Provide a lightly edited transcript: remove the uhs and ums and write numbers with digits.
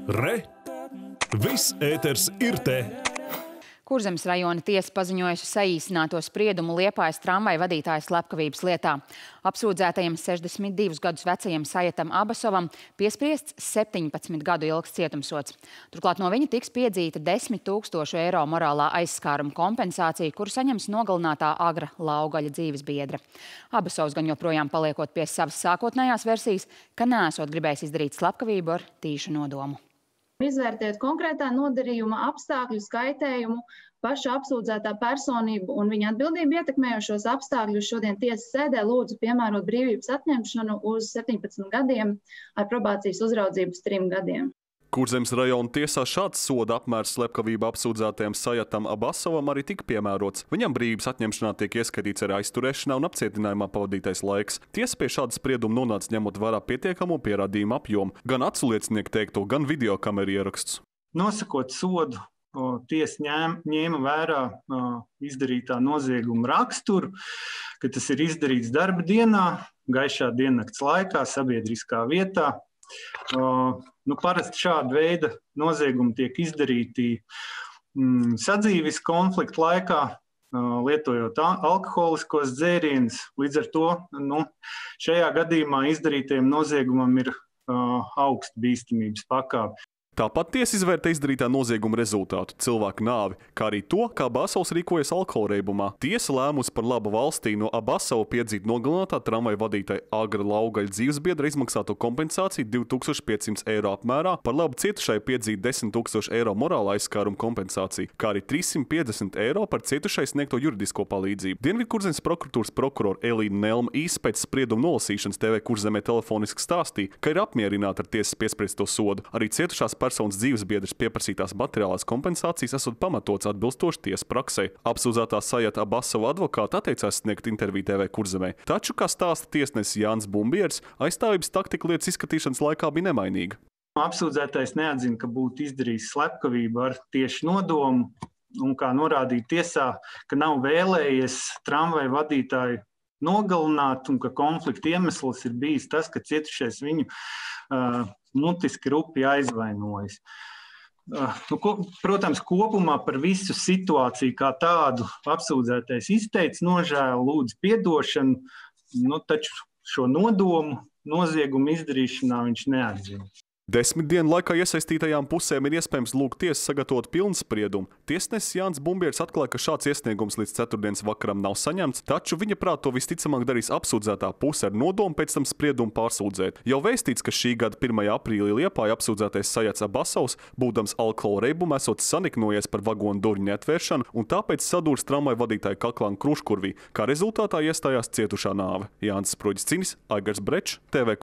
Re! Viss ēters ir te! Kurzemes rajona tiesa paziņojusi saīsināto spriedumu Liepājas tramvaja vadītāja slepkavības lietā. Apsūdzētajam 62 gadus vecajam Sajetam Abasovam piespriests 17 gadu ilgs cietumsods. Turklāt no viņa tiks piedzīta 10 000 eiro morālā aizskāruma kompensācija, kuru saņems nogalinātā Agra Laugaļa dzīvesbiedre. Abasovs gan joprojām paliekot pie savas sākotnējās versijas, ka neesot gribējis izdarīt slepkavību ar tīšu nodomu. Izvērtēt konkrētā nodarījuma apstākļu, skaitējumu, paša apsūdzētā personību un viņa atbildību ietekmējošos apstākļus šodien tiesas sēdē lūdzu piemērot brīvības atņemšanu uz 17 gadiem ar probācijas uzraudzību uz 3 gadiem. Kurzemes rajona tiesā šāds soda apmērs slepkavība apsūdzētajam Sajetam Abasovam arī tika piemērots. Viņam brīvības atņemšanā tiek ieskatīts arī aizturēšanā un apcietinājumā pavadītais laiks. Tiesa pie šāda sprieduma nonāca ņemot vērā pietiekamo pierādījumu apjomu, gan aculiecinieku teikto, gan videokameru ieraksts. Nosakot sodu, tiesa ņēma vērā izdarītā nozieguma raksturu, ka tas ir izdarīts darba dienā, gaišā diennakts laikā, sabiedriskā vietā. Parasti šāda veida noziegumi tiek izdarīti sadzīves konflikta laikā, lietojot alkoholiskos dzērienus. Līdz ar to šajā gadījumā izdarītajam noziegumam ir augsta bīstamības pakāpe. Tāpat tiesa izvērtē izdarītā nozieguma rezultātu – cilvēku nāvi, kā arī to, kā Abasovs rīkojas alkoholreibumā. Tiesa lēmusi par labu valstī no Abasova piedzīt nogalinātā tramvaja vadītāja Agra Laugaļa dzīvesbiedra izmaksāto kompensāciju 2500 eiro apmērā, par labu cietušai piedzīt 10 000 eiro morāla aizskāruma kompensāciju, kā arī 350 eiro par cietušai sniegto juridisko palīdzību. Dienvidkurzemes prokuratūras prokurora Elīna Nelma īsi pēc sprieduma nolasīšanas TV Kurzemē telefoniski stāstīja, ka ir apmierināta ar tiesas piespriesto sodu. Arī cietušās personas dzīvesbiedres pieprasītās materiālās kompensācijas esot pamatots atbilstoši tiesas praksei. Apsūdzētā Sajeta Abasova advokāta atteicās sniegt interviju TV Kurzemē. Taču, kā stāsta tiesnesis Jānis Bumbieris, aizstāvības taktika lietas izskatīšanas laikā bija nemainīga. Apsūdzētais neatzina, ka būtu izdarījis slepkavību ar tieši nodomu un, kā norādīja tiesā, ka nav vēlējies tramvaja vadītāju nogalināt un ka konflikta iemesls ir bijis tas, ka cietušais viņu mutiski rupi aizvainojas. Protams, kopumā par visu situāciju kā tādu apsūdzētais izteica nožēlu, lūdz piedošanu, taču šo noziegumu izdarīšanā viņš neatzina. 10 dienu laikā iesaistītajām pusēm ir iespējams lūgt tiesu sagatavot pilnu spriedumu. Tiesnesis Jānis Bumbieris atklāja, ka šāds iesniegums līdz ceturtdienas vakaram nav saņemts, taču viņa prāt to visticamāk darīs apsūdzētā puse ar nodomu pēc tam spriedumu pārsūdzēt. Jau vēstīts, ka šī gada 1. aprīlī Liepājā apsūdzētais Sajets Abasovs, būdams alkoholreibumā, esot saniknojies par vagonu durvju neatvēršanu un tāpēc sadūris tramvaja vadītāju kaklā un kruškurvī, kā rezultātā iestājās cietušā nāve. Jānis Sproģis Cinis, Aigars Brečs, TV